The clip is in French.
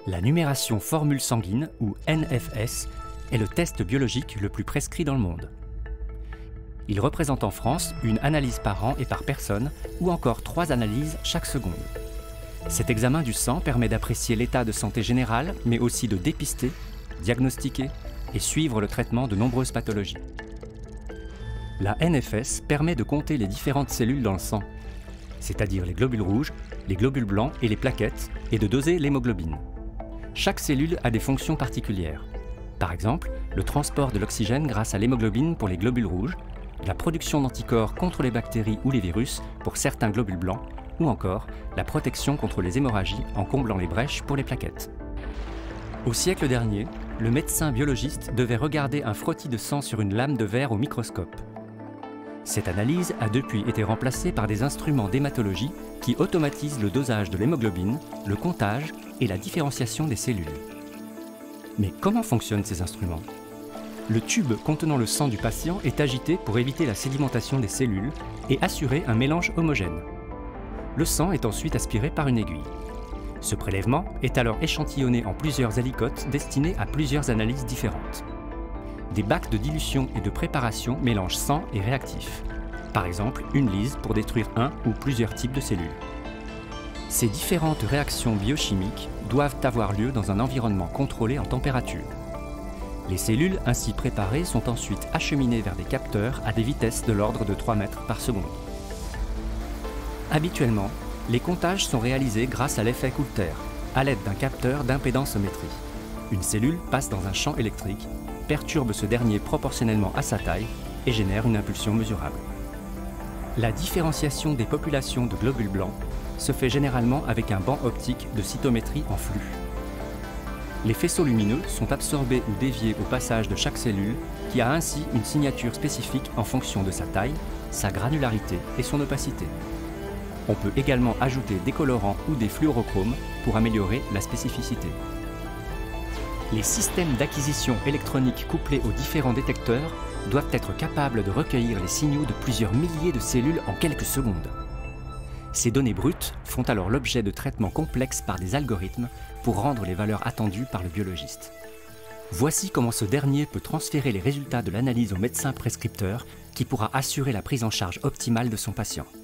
La numération formule sanguine, ou NFS, est le test biologique le plus prescrit dans le monde. Il représente en France une analyse par an et par personne, ou encore 3 analyses chaque seconde. Cet examen du sang permet d'apprécier l'état de santé général, mais aussi de dépister, diagnostiquer et suivre le traitement de nombreuses pathologies. La NFS permet de compter les différentes cellules dans le sang, c'est-à-dire les globules rouges, les globules blancs et les plaquettes, et de doser l'hémoglobine. Chaque cellule a des fonctions particulières. Par exemple, le transport de l'oxygène grâce à l'hémoglobine pour les globules rouges, la production d'anticorps contre les bactéries ou les virus pour certains globules blancs, ou encore la protection contre les hémorragies en comblant les brèches pour les plaquettes. Au siècle dernier, le médecin biologiste devait regarder un frottis de sang sur une lame de verre au microscope. Cette analyse a depuis été remplacée par des instruments d'hématologie qui automatisent le dosage de l'hémoglobine, le comptage et la différenciation des cellules. Mais comment fonctionnent ces instruments? Le tube contenant le sang du patient est agité pour éviter la sédimentation des cellules et assurer un mélange homogène. Le sang est ensuite aspiré par une aiguille. Ce prélèvement est alors échantillonné en plusieurs alicotes destinées à plusieurs analyses différentes. Des bacs de dilution et de préparation mélangent sang et réactifs. Par exemple, une lyse pour détruire un ou plusieurs types de cellules. Ces différentes réactions biochimiques doivent avoir lieu dans un environnement contrôlé en température. Les cellules ainsi préparées sont ensuite acheminées vers des capteurs à des vitesses de l'ordre de 3 mètres par seconde. Habituellement, les comptages sont réalisés grâce à l'effet Coulter, à l'aide d'un capteur d'impédancemétrie. Une cellule passe dans un champ électrique, perturbe ce dernier proportionnellement à sa taille et génère une impulsion mesurable. La différenciation des populations de globules blancs se fait généralement avec un banc optique de cytométrie en flux. Les faisceaux lumineux sont absorbés ou déviés au passage de chaque cellule qui a ainsi une signature spécifique en fonction de sa taille, sa granularité et son opacité. On peut également ajouter des colorants ou des fluorochromes pour améliorer la spécificité. Les systèmes d'acquisition électronique couplés aux différents détecteurs doivent être capables de recueillir les signaux de plusieurs milliers de cellules en quelques secondes. Ces données brutes font alors l'objet de traitements complexes par des algorithmes pour rendre les valeurs attendues par le biologiste. Voici comment ce dernier peut transférer les résultats de l'analyse au médecin prescripteur qui pourra assurer la prise en charge optimale de son patient.